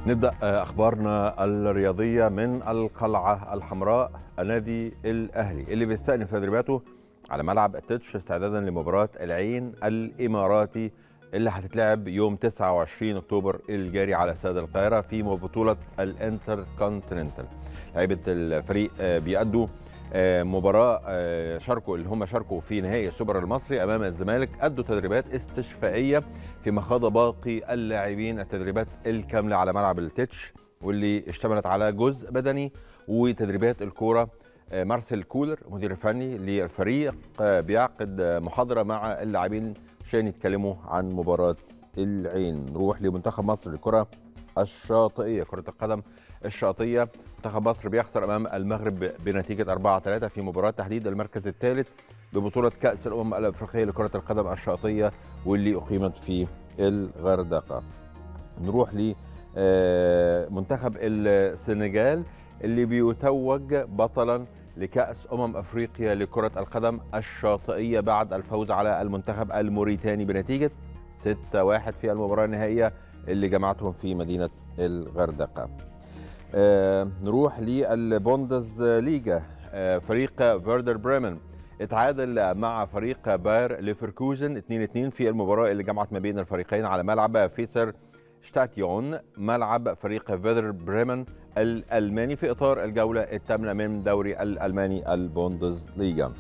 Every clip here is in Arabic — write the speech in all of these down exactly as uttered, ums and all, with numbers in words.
نبدأ أخبارنا الرياضية من القلعة الحمراء. النادي الأهلي اللي بيستأنف تدريباته على ملعب التتش استعدادا لمباراة العين الإماراتي اللي هتتلعب يوم تسعة وعشرين أكتوبر الجاري على استاد القاهرة في بطولة الانتر كونتيننتال. لعيبة الفريق بيأدوا مباراة شاركوا اللي هم شاركوا في نهائي السوبر المصري أمام الزمالك، أدوا تدريبات استشفائية فيما خاض باقي اللاعبين التدريبات الكاملة على ملعب التتش واللي اشتملت على جزء بدني وتدريبات الكورة. مارسيل كولر مدير الفني للفريق بيعقد محاضرة مع اللاعبين عشان يتكلموا عن مباراة العين. نروح لمنتخب مصر للكرة الشاطئية، كرة القدم الشاطئية. منتخب مصر بيخسر أمام المغرب بنتيجة أربعة ثلاثة في مباراة تحديد المركز الثالث ببطولة كأس الأمم الأفريقية لكرة القدم الشاطئية واللي أقيمت في الغردقة. نروح لمنتخب السنغال اللي بيتوج بطلا لكأس أمم أفريقيا لكرة القدم الشاطئية بعد الفوز على المنتخب الموريتاني بنتيجة ستة واحد في المباراة النهائية اللي جمعتهم في مدينة الغردقة. آه نروح للبوندز ليجا. آه فريق فيردر بريمن اتعادل مع فريق باير ليفركوزن اثنين اثنين في المباراة اللي جمعت ما بين الفريقين على ملعب فيسر شتاتيون ملعب فريق فيردر بريمن الألماني في إطار الجولة الثامنة من دوري الألماني البوندز ليجا.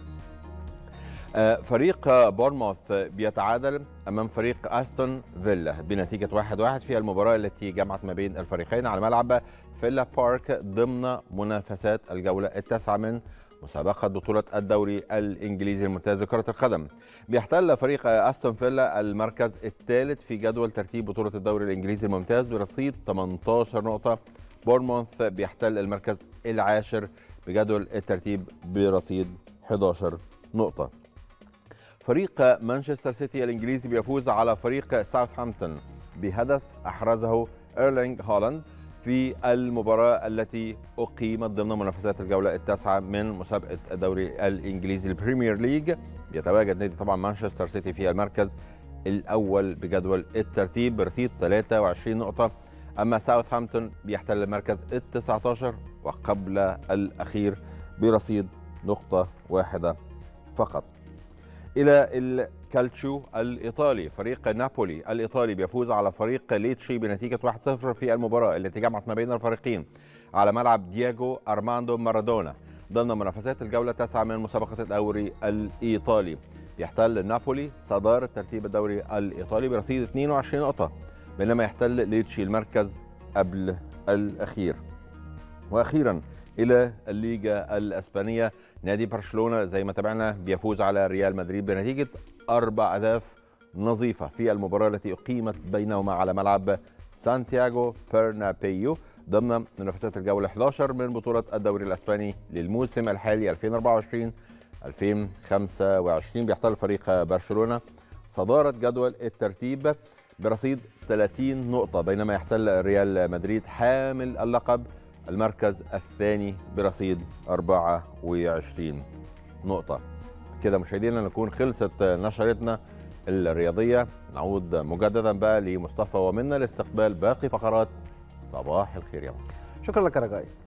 فريق بورنموث بيتعادل أمام فريق أستون فيلا بنتيجة واحد واحد في المباراة التي جمعت ما بين الفريقين على ملعب فيلا بارك ضمن منافسات الجولة التاسعة من مسابقة بطولة الدوري الإنجليزي الممتاز لكرة القدم. بيحتل فريق أستون فيلا المركز الثالث في جدول ترتيب بطولة الدوري الإنجليزي الممتاز برصيد ثمانية عشر نقطة. بورنموث بيحتل المركز العاشر بجدول الترتيب برصيد أحد عشر نقطة. فريق مانشستر سيتي الإنجليزي بيفوز على فريق ساوثهامبتون بهدف أحرزه إيرلينغ هالاند في المباراة التي أقيمت ضمن منافسات الجولة التاسعة من مسابقة الدوري الإنجليزي البريمير ليج. بيتواجد نادي طبعا مانشستر سيتي في المركز الأول بجدول الترتيب برصيد ثلاثة وعشرين نقطة، أما ساوثهامبتون بيحتل المركز التاسع عشر وقبل الأخير برصيد نقطة واحدة فقط. إلى الكالتشيو الإيطالي، فريق نابولي الإيطالي بيفوز على فريق ليتشي بنتيجة واحد صفر في المباراة التي جمعت ما بين الفريقين على ملعب دييغو أرماندو مارادونا ضمن منافسات الجولة التاسعة من مسابقة الدوري الإيطالي. يحتل نابولي صدارة ترتيب الدوري الإيطالي برصيد اثنين وعشرين نقطة، بينما يحتل ليتشي المركز قبل الأخير. وأخيرا إلى الليجا الأسبانية، نادي برشلونة زي ما تابعنا بيفوز على ريال مدريد بنتيجة أربع أهداف نظيفة في المباراة التي أقيمت بينهما على ملعب سانتياغو برنابيو ضمن منافسات الجولة أحد عشر من بطولة الدوري الأسباني للموسم الحالي ألفين وأربعة وعشرين ألفين وخمسة وعشرين. بيحتل فريق برشلونة صدارة جدول الترتيب برصيد ثلاثين نقطة، بينما يحتل ريال مدريد حامل اللقب المركز الثاني برصيد أربعة وعشرين نقطة. كده مشاهدينا نكون خلصت نشرتنا الرياضية. نعود مجددا بقى لمصطفى ومنى لاستقبال باقي فقرات صباح الخير يا مصر. شكرا لك يا رجائي.